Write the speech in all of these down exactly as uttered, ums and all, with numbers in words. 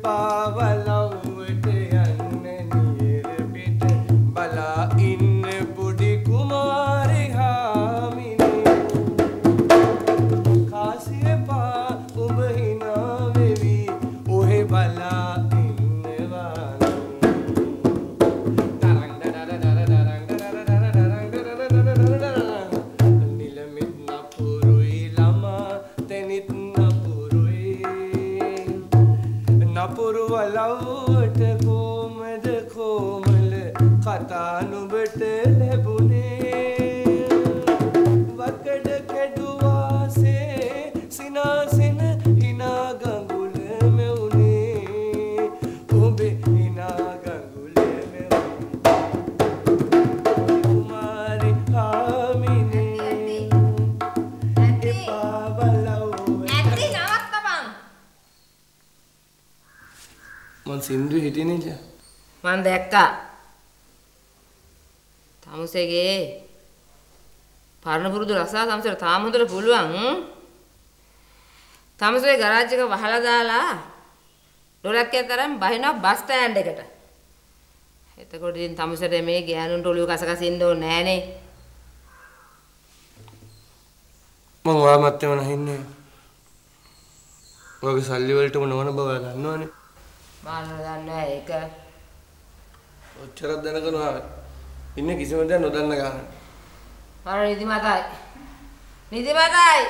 පාවලව්වට යන්න නියර පිට බලා ඉන්න පොඩි කුමාරි හාමිනේ කාසිය පා ඔබ හිනා වෙවි ඔහෙ බලා නපුරු වලව්වට කොමද කොමල කතා නුඹට ලැබුණේ වකඩ කැඩුවාසේ සිනාසෙන හිනා ගඟුල මෙවුනේ ඔබේ හිනා ගඟුල මෙවුනේ කුමාරි හාමිනේ එපා වලව්වට ඇති නවත්තපන් මං සින්දු හිටියේ නේද මං දැක්කා තමුසේගේ පරණ පුරුදු රසා තමුසේට තාම හොඳට පුළුවන් තමුසේ ගරාජ් එක වහලා දාලා ඩොලක් එකතරම් බහිනවා බස් ස්ටෑන්ඩ් එකට එතකොට ඉතින් තමුසේට මේ ගෑනුන්ට ඔළුව කස කස ඉන්න ඕනේ නෑනේ මං ඔයාමත් එම නැහින්නේ ඔයගේ සල්ලි වලටම නොවන බව දන්නවනේ මාන්න දන්නේ ඒක ඔච්චරක් දැනගනවා ඉන්නේ කිසිම දෙයක් නොදන්න ගන්න. අර නිදි මාතයි. නිදි මාතයි.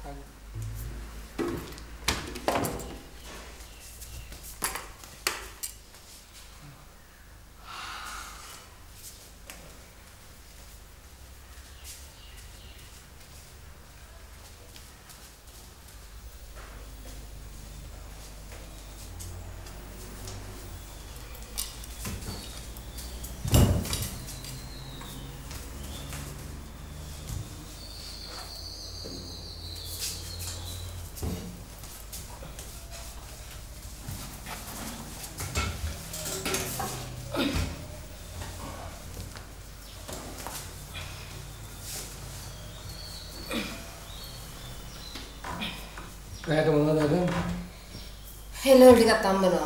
රැට මොනවද කරන්නේ? හෙළවල ටිකක් අම්බනවා.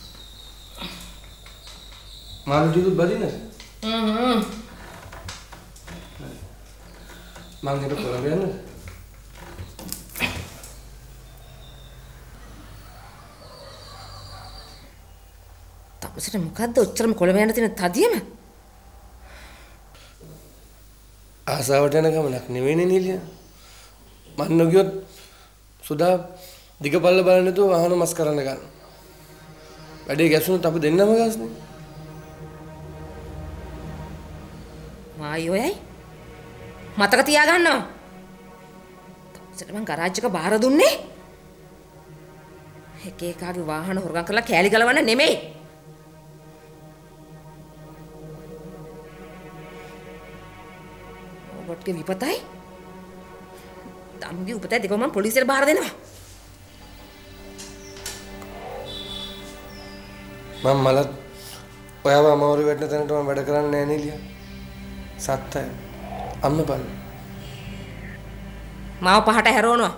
මාළු ටිකත් බදින්නද? හ්ම් හ්ම්. මං හිත කොළඹ යන්නද? තමුසේට මොකද්ද ඔච්චරම කොළඹ යන්න තියෙන තදියම? ආසාවට යන ගමනක් නෙවෙයිනේ නිලිය. මන් නොගියොත් සුදා දිගපල්ල බලන්න නැතුව වහන මස් කරන්න ගන්න. වැඩේ ගැසුණොත් අපි දෙන්නම ගාස්නේ. මායෝයයි මතක තියාගන්නවා. තමුසේට මං ගරාජ් එක බාර දුන්නේ. එක එකාගේ වාහන හොරගම් කරලා කෑලි ගලවන්න නෙමෙයි. ඔබටගේ විපතයි තමුගේ උපතයි දෙකම මම පොලිසියට බාර දෙනවා. මම මලත් ඔයාව අමාරු වෙන්න තැනට මම වැඩ කරන්නේ නැහැ නේලිය. සත්තයි. අම්මපල්. මාව පහට හැරවනවා.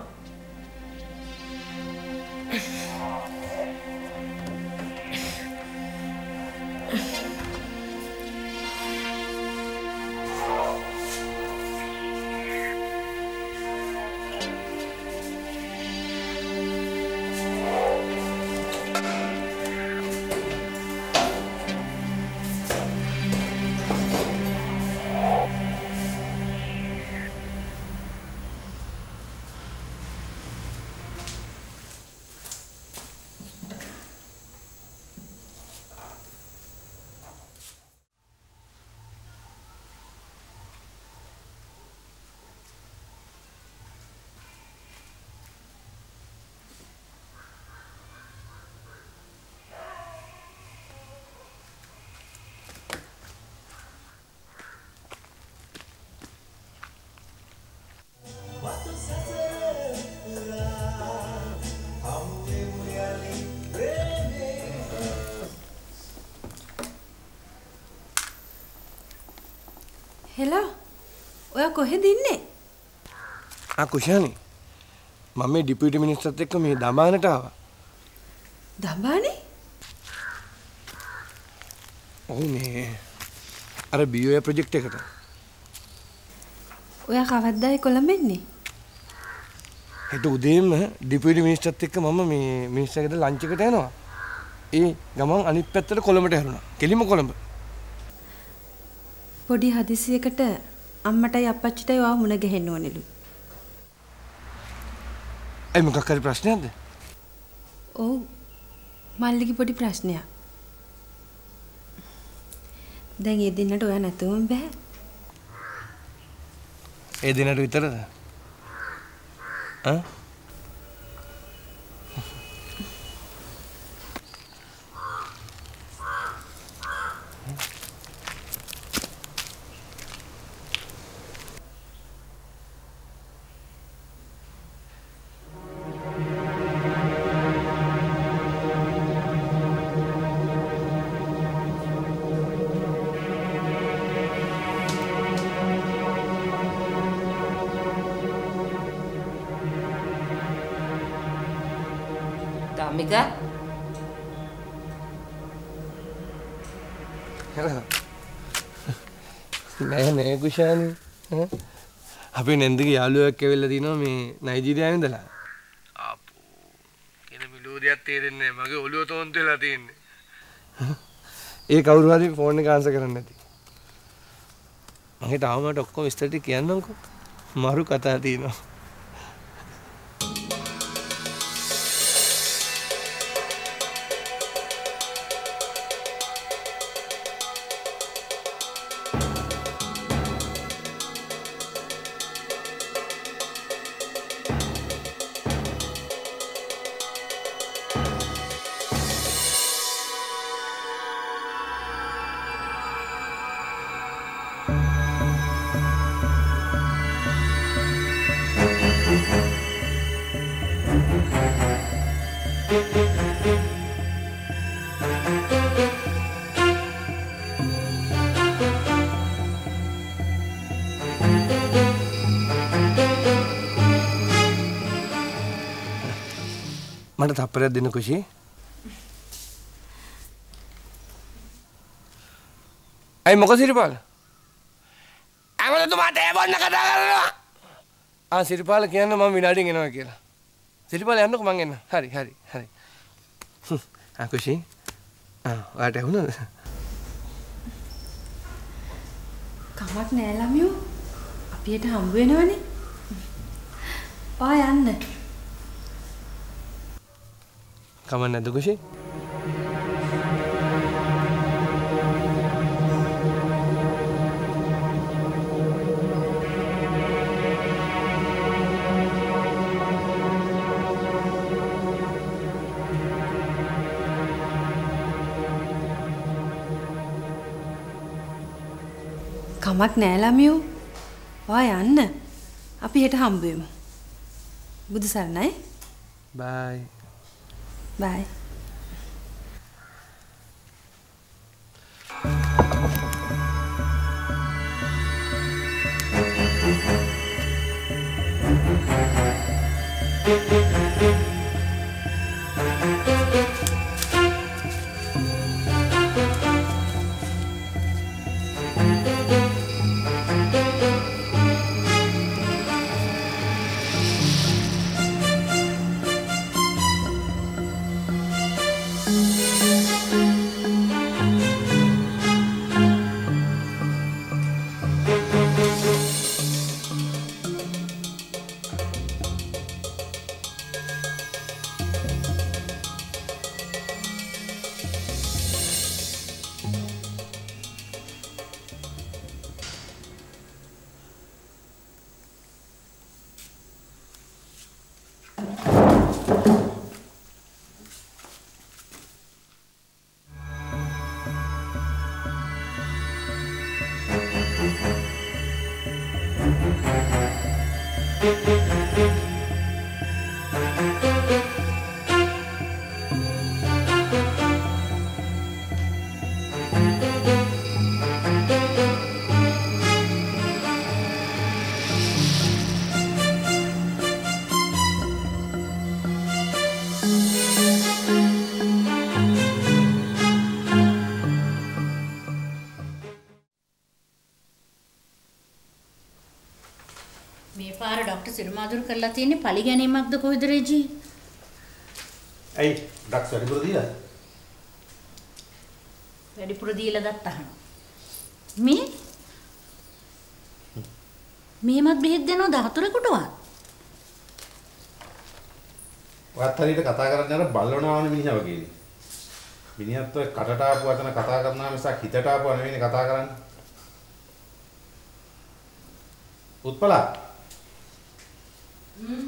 හෙලා ඔයා කොහෙද ඉන්නේ? ආ කුෂානි මම මේ ඩිපියුටි මිනිස්ටර්ත් එක්ක මේ දඹානට ආවා. දඹානේ? ඔව් මේ අර බියෝ ප්‍රොජෙක්ට් එකට. ඔයා කවද්දායි කොළඹ එන්නේ? හෙට උදේම ඩිපියුටි මිනිස්ටර්ත් එක්ක මම මේ මිනිස්ටර්ගෙට ලන්ච් එකට යනවා. ඒ ගමන් අනිත් පැත්තට කොළඹට හැරුණා. කෙලිම කොළඹ. පොඩි හදිසියකට අම්මටයි අප්පච්චිටයි ඔයා මුණ ගැහෙන්න ඕනෙලු. ඒ මොකක් හරි ප්‍රශ්නයක්ද? ඔව්. මල්ලිගේ පොඩි ප්‍රශ්නයක්. දැන් ඒ දිනට ඔයා නැතුවම බෑ. ඒ දිනට විතරද? ඈ? Tamika? නෑ නෑ කුෂානි. අපේ නෙන්දගේ යාළුවෙක් ඇවිල්ලා තිනවා මේ නයිජීරියාවෙන් ඉඳලා. ආපෝ. කෙන මිලෝදියක් තේරෙන්නේ නෑ. මගේ ඔළුව තෝන්තු වෙලා තියෙන්නේ. ඒ කවුරු හරි ෆෝන් එක ආන්සර් කරන්නේ නැති. මම හිතාව මට ඔක්කොම විස්තර ටික කියන්නම්කෝ. මාරු කතා තියෙනවා. මට තප්පරයක් දෙන්න කුෂි. අයි මොකද සිරිපාල? අමලතුමාට ඒ බොන්න කතා කරනවා. ආ සිරිපාල කියන්න මම විනාඩියෙන් එනවා කියලා. සිරිපාල යන්නකෝ මං එන්න. හරි හරි හරි. ආ කුෂි. ආ ඔයාට ඇහුණාද? කමක් නෑ ළමියෝ. අපි හෙට හම්බ වෙනවනේ. ඔයා යන්න. කමක් නැද්ද කුෂි? කමක් නෑ ළමියෝ. ඔයා යන්න. අපි හෙට හම්බ වෙමු. බුදු සරණයි. බයි. Bye. සිරමාදුරු කරලා තියෙන්නේ පලි ගැනීමක්ද කොයිද රේජි? ඇයි ඩක්ස් වැඩිපුර දීලා? වැඩිපුර දීලා ගත්තා. මේ මේමත් බෙහෙත් දෙනවද හතරකටවත්? ඔයත් හරියට කතා කරන්නේ අර බල්ලවනවානේ මිනිහා වගේනේ. මිනිහත් ඔය කටට ආපු වචන කතා කරනවා මිසක් හිතට ආපුව නෙවෙයිනේ කතා කරන්නේ. උත්පලා මම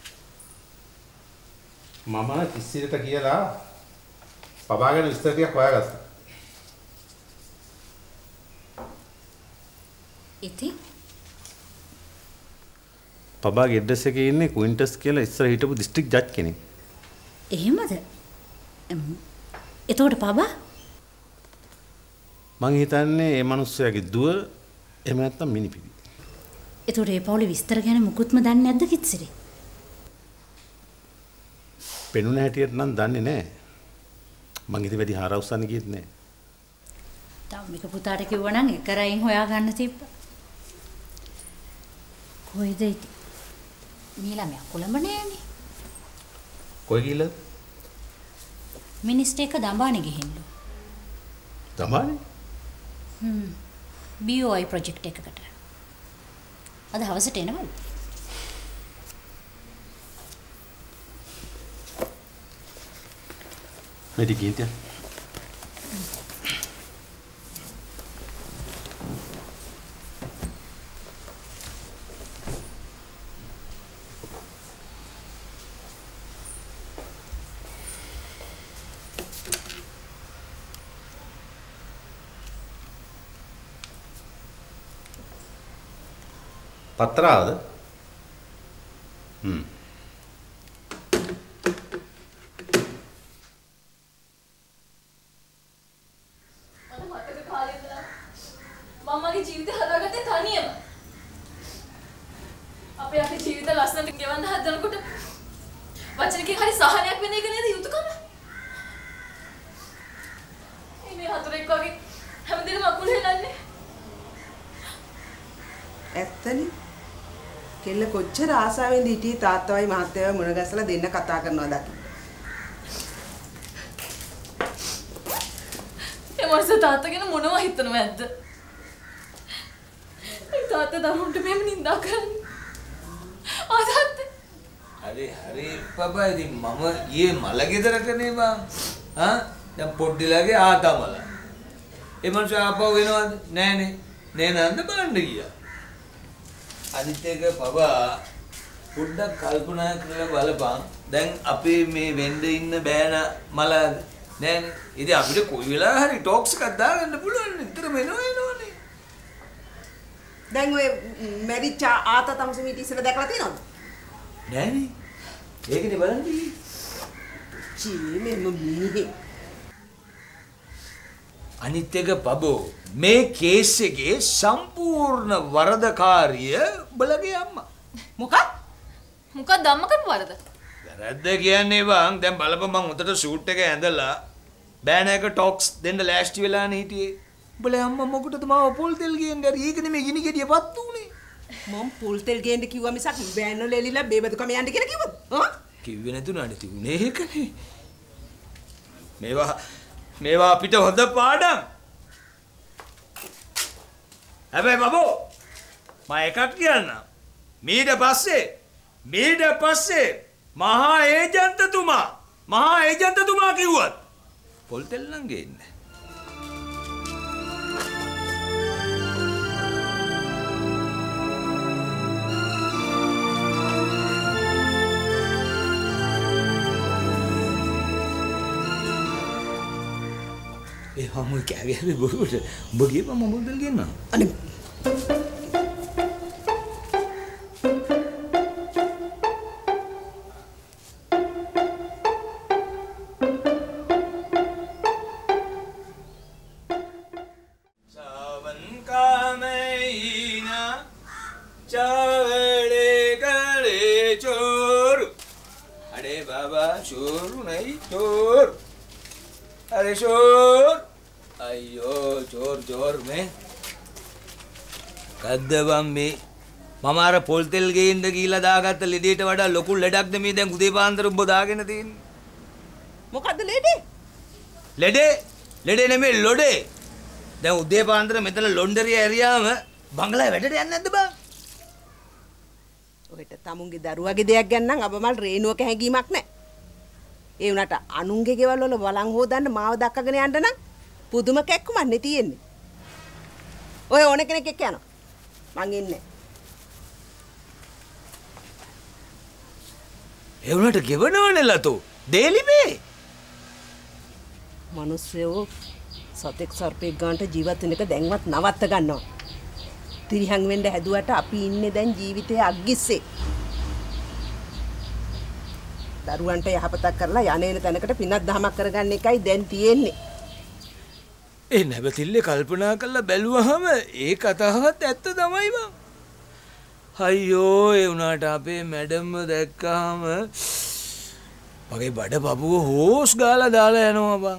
කිසිරට කියලා පබාගෙන විස්තර ටිකක් හොයාගත්තා. ඉතින් පබාගේ ඇඩ්‍රස් එකේ ඉන්නේ ක්වින්ටස් කියලා ඉස්සර හිටපු දිස්ත්‍රික් ජජ් කෙනෙක්. එහෙමද? එතකොට පබා මං හිතන්නේ මේ මිනිස්සයාගේ දුව එහෙම නැත්නම් මිනිපිවි. එතකොට ඒ පවුලේ විස්තර ගැන මුකුත්ම දන්නේ නැද්ද කිත්සිරි? පෙනුන හැටියට නම් දන්නේ නැහැ. මං ඉතින් වැඩි හාරවුස්සන්න ගියෙත් නැහැ. ධම්මික පුතාට කිව්වනම් එක රයින් හොයාගන්න තිබ්බා. කොයිද ඉතින්? මීලා මෙයා කොළඹ නෑනේ. කොයි ගිහලා? මිනිස්ටර් එක දඹානේ ගිහින්ලු. දඹානේ? හ්ම්. බී ඕ ආයි ප්‍රොජෙක්ට් එකකට. අද හවසට එනවලු. මෙඩි ගින්තිය. පත්‍රාවද? හ්ම්. මමගේ ජීවිතය හදාගත්තේ තනියම. අපේ අපේ ජීවිත ලස්සනට ගෙවන්න හදනකොට වචනකින් හරි සහනයක් වෙන එක නේද යුතුයකම? මේ හතරෙක් වගේ හැමදේම අකුල් හෙලන්නේ. ඇත්තනේ. කෙල්ල කොච්චර ආසාවෙන්ද හිටියේ තාත්තවයි මහත්තයවයි මුණ ගැසලා දෙන්න කතා කරනවා දකින්න. ඒ මොනස තාත්තා ගැන මොනව හිතනව ඇද්ද? ඒ තාත්තා දරුවන්ට මෙහෙම නිඳා කරන්නේ. ආ තාත්තා. හරි හරි පපා ඉතින් මම ගියේ මල ගෙදරකනේ බං. ආ දැන් පොඩ්ඩිලාගේ ආතමල. ඒ මනුස්සය ආපහු එනවද? නෑනේ. නේ නන්ද බලන්න ගියා. අනිත් එක පපා පොඩ්ඩක් කල්පනා කරලා බලපන්. දැන් අපේ මේ වෙන්න ඉන්න බෑන මල නෑනේ. ඉතින් අපිට කොයි වෙලාව හරි ටොක්ස් එකක් දාගන්න පුළුවන්. නිතරම එනවා එනවනේ. දැන් ඔය මැරිච්ච ආතා තමසු මීට ඉස්සෙල්ලා දැකලා තියෙනවද? නෑනේ. ඒකනේ බලන්නේ. චී මෙන්න මිනිහේ. අනිත් එක පබෝ මේ කේස් එකේ සම්පූර්ණ වරදකාරිය බලගේ අම්මා. මොකක්? මොකක්ද අම්මා කරපු වරද? වැරද්ද කියන්නේ බං දැන් බලපන් මං උතට ෂූට් එක ඇඳලා බෑනක ටොක්ස් දෙන්න ලෑස්ති වෙලානේ හිටියේ. උඹලා අම්මා මොකටද මාව පොල් තෙල් ගේන්න හරි ඒක නෙමෙයි ගිනි ගෙඩියපත් උනේ. මම පොල් තෙල් ගේන්න කිව්වා මිසක් බෑන් වල එලිලා බේබදුකම යන්න කියලා කිව්වද? හා? කිව්වේ නැතුණානේ තිබුණේ ඒකනේ. මේවා මේවා අපිට හොඳ පාඩම්. හැබැයි බබෝ මම එකක් කියන්නම්. මීට පස්සේ මීට පස්සේ මහා ඒජන්තතුමා මහා ඒජන්තතුමා කිව්වත් පොල් තෙල් නම් ගේන්නේ. ඒ හමු කෑවේ හැබැයි බොරුවට උඹ ගියපම මම පොල් තෙල් ගේන්නම්. අනේ चोर नहीं चोर अरे चोर अयो चोर चोर में कद्दबम में මම අර පොල් තෙල් ගේන්න ගිහිල්ලා දාගත්ත ලෙඩේට වඩා ලොකු ලෙඩක්ද මේ දැන් උදේ පාන්දර උඹ දාගෙන තියෙන්නේ. මොකද්ද ලෙඩේ? ලෙඩේ ලෙඩේ නෙමෙයි ලොඩේ. දැන් උදේ පාන්දර මෙතන ලොන්ඩරිය ඇරියාම බංගලාවේ වැඩට යන්නේ නැද්ද බං? ඔහෙට තමුන්ගේ දරුවගේ දෙයක් ගැන නම් අපමල් රේණුවක හැංගීමක් නැහැ. ඒ වුණාට අනුන්ගේ ගෙවල් වල බලන් හොදන්න මාව දක්කගෙන යන්න නම් පුදුම කැක්කුමක් නේ තියෙන්නේ. ඔය ඕන කෙනෙක් එක්ක යනවා. මං ඉන්නේ. ඒ වුණාට ගෙවනවනේ ලතෝ. දේලිමේ. මිනිස්සුયો සතෙක් සර්පෙක් ගන්නට ජීවත් වෙන එක දැන්වත් නවත්ත ගන්නවා. තිරිහන් වෙන්න හැදුවට අපි ඉන්නේ දැන් ජීවිතයේ අග්ගිස්සේ. දරුවන්ට යහපතක් කරලා යන්නේන තැනකට පිනක් දහමක් කරගන්න එකයි දැන් තියෙන්නේ. ඒ නැවතිල්ලේ කල්පනා කරලා බැලුවහම ඒ කතාවත් ඇත්ත තමයි බං. අයියෝ ඒ වුණාට අපේ මැඩම්ව දැක්කහම මගේ බඩ පපුව හෝස් ගාලා දාලා යනවා බං.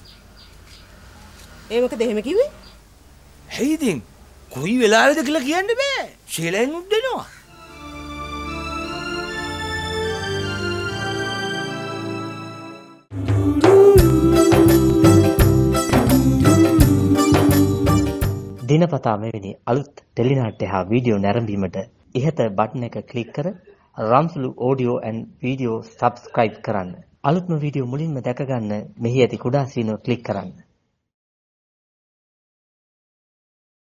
ඒ මොකද එහෙම කිව්වේ? ඇයි ඉතින් කොයි වෙලාවෙද කියලා කියන්න බෑ. ශීලයෙන් උඩනවා. දිනපතා මෙවැනි අලුත් ටෙලිනාට්‍ය හා වීඩියෝ නැරඹීමට ඉහත බටන් එක ක්ලික් කර Ramsulu audio and video subscribe කරන්න. අලුත්ම වීඩියෝ මුලින්ම දැක ගන්න මෙහි ඇති කුඩා සීනුව ක්ලික් කරන්න.